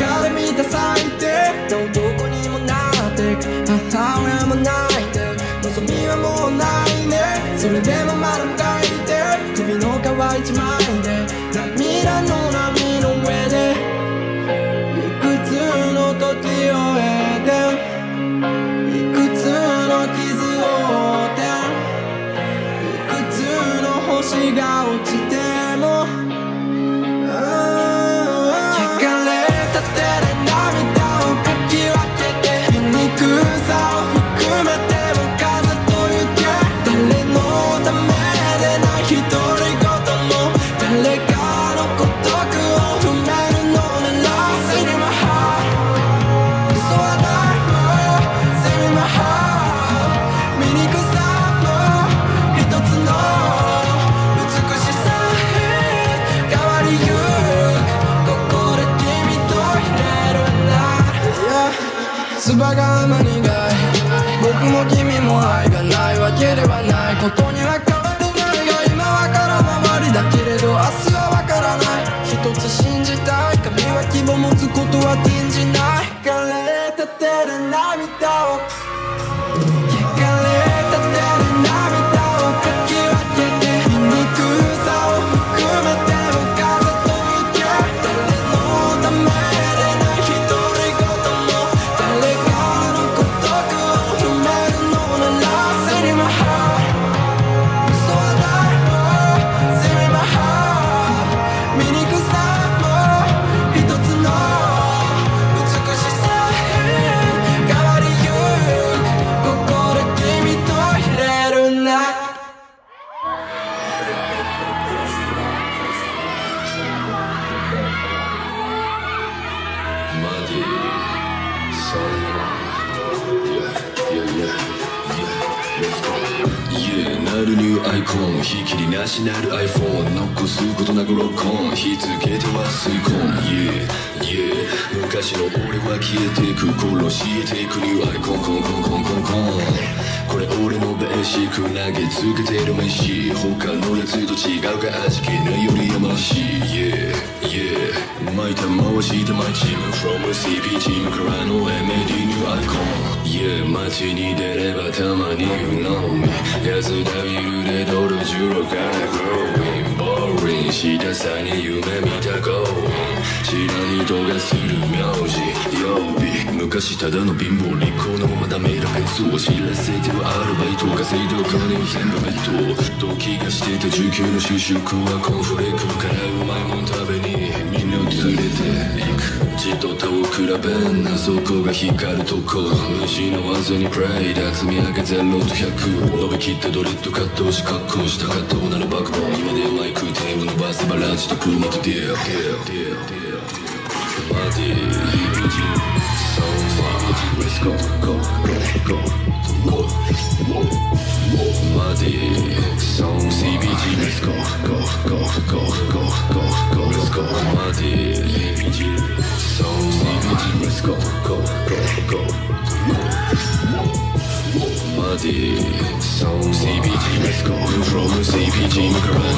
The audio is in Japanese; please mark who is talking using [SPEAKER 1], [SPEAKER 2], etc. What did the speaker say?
[SPEAKER 1] かれ満たされて男にもなって母親も泣いて望みはもうないね。それでもまだ迎えて首の皮一枚で涙の波の上でいくつの時を経ていくつの傷を負っていくつの星が落ちても汚れた手で涙をかき分けて醜さを含めても数というけ誰のためでない独り言も誰かの孤独を踏めるのなら Say my heart 嘘はないもん Say my heart 醜さも一つの美しさへ変わりゆくここで君といれるんだ唾が甘苦い僕も君も愛がないわけではないことには変わりないが今は空回りだけれど明日はわからない一つ信じたい神は希望持つことは禁じない枯れた手で涙を汚れた手で涙をかき分けて醜さを含めても風と雪誰のためでない独り言も誰かの孤独を踏めるのなら Say my heart 嘘はないもん Say my heart 醜さも一つの美しさへ変わりゆくここで君といれるな
[SPEAKER 2] なるニューアイコンひきりなしなる iPhone 残すことなくロックオン火つけては吸い込む Yeah Yeah 昔の俺は消えてく殺していくニューアイコンコンコンコンコンコンこれ俺のベーシック投げつけてる飯他のやつと違うか味気ないよりやましい Yeah Yeah 巻いた回したマイチーム From CP チームからの MAD ニューアイコン Yeah 街に出ればたまに You know me 安田ビルでドル16から Growing Boring したさに夢見た Going 知らん人がする名字曜日昔ただの貧乏利口のままダメな別を知らせてはアルバイト稼いだお金を全部ベッド時がしてた19の就職はコーンフレークからうまいもん食べにみんなを連れて行く血と他を比べんなそこが光るとこ虫の技にプレイだ積み上げ0と100伸びきったドレッドカットし格好した葛藤なるバックボーン今でマイク手を伸ばせばラジと車とディアマディ So far Let's go go go go Muddy So CBG Let's go go go go go go go Let's go Muddy So CBG Let's go go go go Muddy So CBG Let's go From CBG